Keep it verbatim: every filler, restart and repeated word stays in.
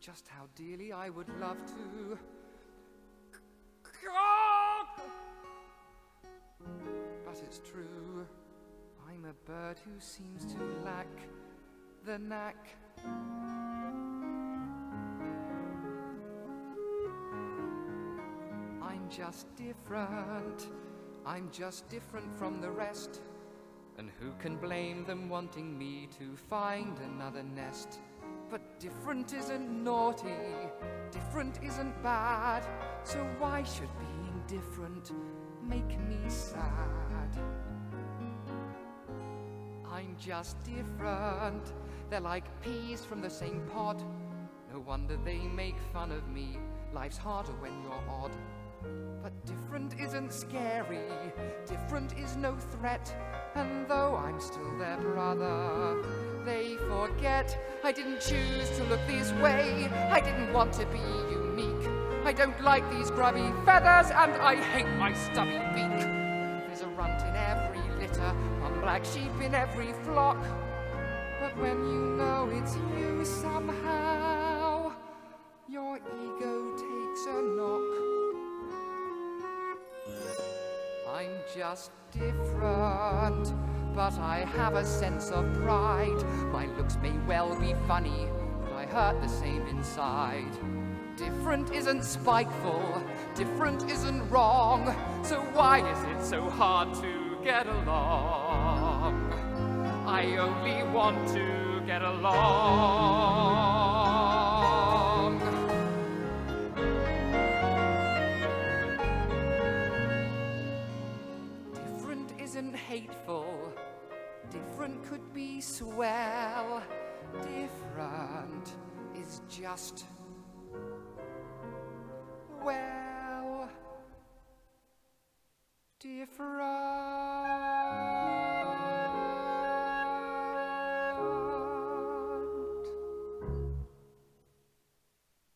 just how dearly I would love to. But it's true, I'm a bird who seems to lack the knack. I'm just different, I'm just different from the rest. And who can blame them wanting me to find another nest? But different isn't naughty, different isn't bad. So why should being different make me sad? I'm just different, they're like peas from the same pod. No wonder they make fun of me, life's harder when you're odd. But different isn't scary, different is no threat. And though I'm still their brother, they forget I didn't choose to look this way, I didn't want to be unique. I don't like these grubby feathers, and I hate my stubby beak. There's a runt in every litter, one black sheep in every flock. But when you know it's you somehow, your ego takes a knock. I'm just different, but I have a sense of pride. My looks may well be funny, but I hurt the same inside. Different isn't spiteful, different isn't wrong. So why is it so hard to get along? I only want to get along. Isn't hateful, different could be swell. Different is just, well, different.